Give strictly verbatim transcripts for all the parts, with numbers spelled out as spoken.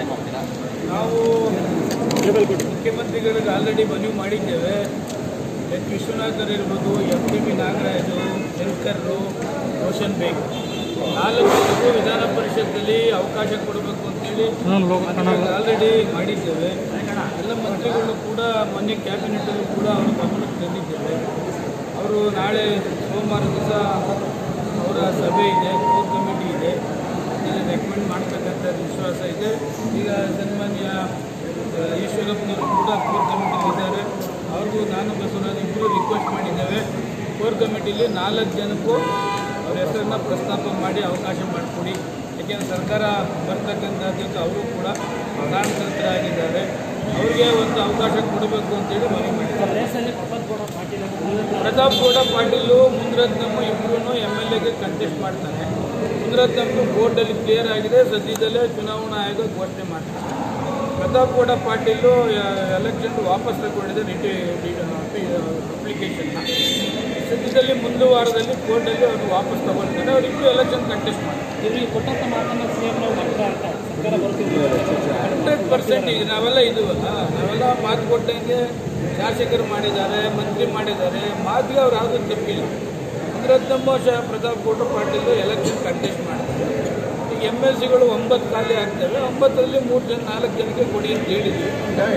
ಮಾಡ್ತೀರಾ? ನಾವು ಮುಖ್ಯಮಂತ್ರಿಗಳಿಗೆ ಆಲ್ರೆಡಿ ಮನವಿ ಮಾಡಿದ್ದೇವೆ. ಎಚ್ ವಿಶ್ವನಾಥರ್ ಇರ್ಬೋದು, ಎಂ ಟಿ ಬಿ ನಾಗರಾಜು, ಶಂಕರ್ರು, ರೋಷನ್ ಬೇಗ್ ನಾಲ್ಕು ವಿಧಾನ ಪರಿಷತ್ತಲ್ಲಿ ಅವಕಾಶ ಕೊಡಬೇಕು ಅಂತೇಳಿ ಆಲ್ರೆಡಿ ಮಾಡಿದ್ದೇವೆ. ಎಲ್ಲ ಮಂತ್ರಿಗಳು ಕೂಡ ಮೊನ್ನೆ ಕ್ಯಾಬಿನೆಟಲ್ಲೂ ಕೂಡ ಅವರು ಗಮನಕ್ಕೆ ತಂದಿದ್ದೇವೆ. ಅವರು ನಾಳೆ ಸೋಮವಾರ ದಿವಸ ಅವರ ಸಭೆ ಇದೆ, ಕೋರ್ ಕಮಿಟಿ ಇದೆ, ಅದನ್ನು ರೆಕಮೆಂಡ್ ಮಾಡ್ತಕ್ಕಂಥ ವಿಶ್ವಾಸ ಇದೆ. ಈಗ ಸನ್ಮಾನ್ಯ ಈಶ್ವರಪ್ಪನವರು ಕೂಡ ಕೋರ್ ಕಮಿಟಿಲಿ ಇದ್ದಾರೆ. ಅವ್ರಿಗೂ ನಾನು ಬಸವರಾಜ್ ಇಬ್ಬರು ರಿಕ್ವೆಸ್ಟ್ ಮಾಡಿದ್ದೇವೆ. ಕೋರ್ ಕಮಿಟಿಲಿ ನಾಲ್ಕು ಜನಕ್ಕೂ ಅವ್ರ ಹೆಸರನ್ನ ಪ್ರಸ್ತಾಪ ಮಾಡಿ ಅವಕಾಶ ಮಾಡಿಕೊಡಿ. ಏಕೆಂದರೆ ಸರ್ಕಾರ ಬರ್ತಕ್ಕಂಥದ್ದಕ್ಕೆ ಅವರು ಕೂಡ ಕಾರಣಕರ್ತರಾಗಿದ್ದಾರೆ. ಅವ್ರಿಗೆ ಒಂದು ಅವಕಾಶ ಕೊಡಬೇಕು ಅಂತೇಳಿ ಮನವಿ ಮಾಡಿದ್ದಾರೆ. ಪ್ರತಾಪ್ ಗೌಡ ಪಾಟೀಲು ಮುನಿರತ್ನಮ್ಮ ಇಬ್ಬರೂ ಎಮ್ ಎಲ್ ಎಗೆ ಕಂಟೆಸ್ಟ್ ಮಾಡ್ತಾರೆ. ಮುನಿರತ್ನಮ್ಮ ಬೋರ್ಡಲ್ಲಿ ಕ್ಲಿಯರ್ ಆಗಿದೆ, ಸದ್ಯದಲ್ಲೇ ಚುನಾವಣಾ ಆಯೋಗ ಘೋಷಣೆ ಮಾಡ್ತಾರೆ. ಪ್ರತಾಪ್ ಗೌಡ ಪಾಟೀಲು ಎಲೆಕ್ಷನ್ ವಾಪಸ್ ತಗೊಂಡಿದೆ ರಿಟಿ ಅಪ್ಲಿಕೇಶನ್ನ. ಸದ್ಯದಲ್ಲಿ ಮುಂದೆ ವಾರದಲ್ಲಿ ಕೋರ್ಟಲ್ಲಿ ಅವರು ವಾಪಸ್ ತಗೊಳ್ತಾರೆ. ಅವರಿಬ್ಬರು ಎಲೆಕ್ಷನ್ ಕಂಟೆಸ್ಟ್ ಮಾಡ್ತಾರೆ. ಇವರಿಗೆ ಕೊಟ್ಟಂತ ಮಾತನ್ನು ಸಿ ಎಂ ನಾವು ಮಾಡ್ತಾ ಇರ್ತಾರೆ. ಸರ್ಕಾರ ಬರ್ತಿದ್ದೀವಿ ಹಂಡ್ರೆಡ್ ಪರ್ಸೆಂಟ್ ಈಗ ನಾವೆಲ್ಲ ಇದುವಲ್ಲ, ನಾವೆಲ್ಲ ಮಾತು ಕೊಟ್ಟಂಗೆ ಶಾಸಕರು ಮಾಡಿದ್ದಾರೆ, ಮಂತ್ರಿ ಮಾಡಿದ್ದಾರೆ. ಮಾತಿಗೆ ಅವ್ರು ಯಾವುದೂ ತಪ್ಪಿಲ್ಲ. ಮುನಿರತ್ನಮ್ಮ ಶ ಪ್ರತಾಪ್ ಗೌಡ ಪಾಟೀಲ್ ಎಲೆಕ್ಷನ್ ಕಂಟೆಸ್ಟ್ ಮಾಡ್ತಾರೆ. ಈಗ ಎಮ್ ಎಲ್ ಸಿಗಳು ಒಂಬತ್ತು ಖಾಲಿ ಆಗ್ತವೆ. ಒಂಬತ್ತರಲ್ಲಿ ಮೂರು ಜನ ನಾಲ್ಕು ಜನಕ್ಕೆ ಕೊಡಿ ಅಂತ ಹೇಳಿದ್ವಿ.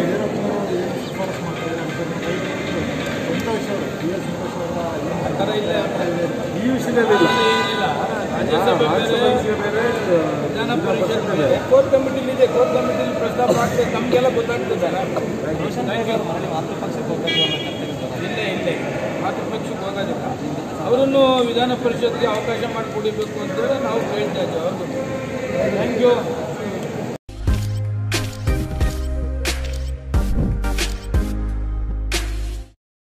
ಆ ಥರ ಇಲ್ಲ, ಏನಿಲ್ಲ. ರಾಜ್ಯಸಭೆ ಬೇರೆ, ವಿಧಾನ ಪರಿಷತ್ ಬೇರೆ, ಕೋರ್ ಕಮಿಟಿಲಿದೆ. ಕೋರ್ ಕಮಿಟಿಲಿ ಪ್ರಸ್ತಾಪ ಆಗ್ತದೆ, ತಮಗೆಲ್ಲ ಗೊತ್ತಾಗ್ತದಲ್ಲ. ಮಾತೃಪಕ್ಷಕ್ಕೆ ಹೋಗಬೇಕು ಅನ್ನೋ ಇಲ್ಲೇ ಇಲ್ಲೇ ಮಾತೃಪಕ್ಷಕ್ಕೆ ಹೋಗೋದಿಲ್ಲ. ಅವರನ್ನು ವಿಧಾನ ಪರಿಷತ್ಗೆ ಅವಕಾಶ ಮಾಡಿಕೊಡಿಬೇಕು ಅಂತೇಳಿ ನಾವು ಕೇಳ್ತಾ ಇದ್ದೇವೆ. ಅವ್ರಿಗೂ ಥ್ಯಾಂಕ್ ಯು.